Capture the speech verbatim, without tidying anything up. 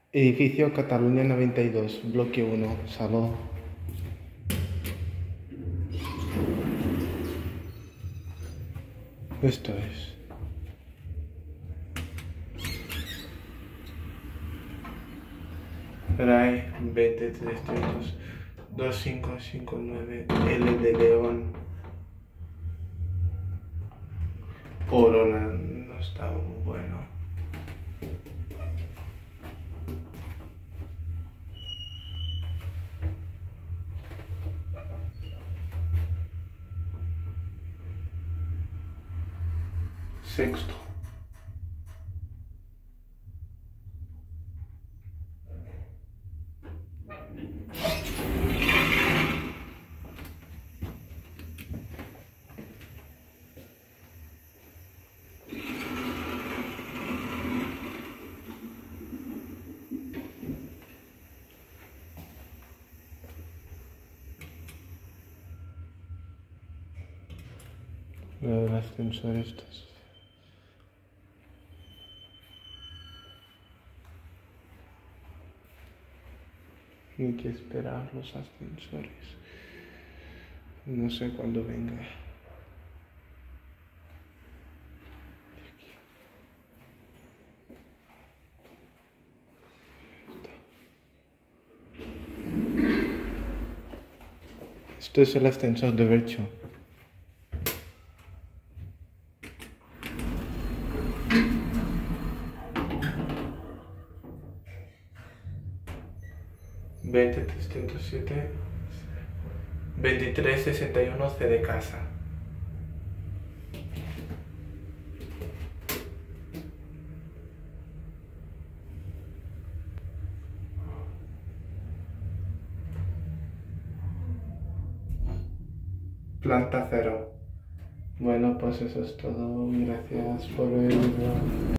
Edificio Cataluña noventa y dos, bloque uno, salón. Esto es. R A I veinte trescientos dos cinco cinco nueve L de León. Corona no está muy bueno. Sexto. El ascensor estos. Hay que esperar los ascensores. No sé cuándo venga. Esto es el ascensor de Bercho. veinte trescientos siete veintitrés sesenta y uno C de casa. Planta cero. Bueno, pues eso es todo. Gracias por ver.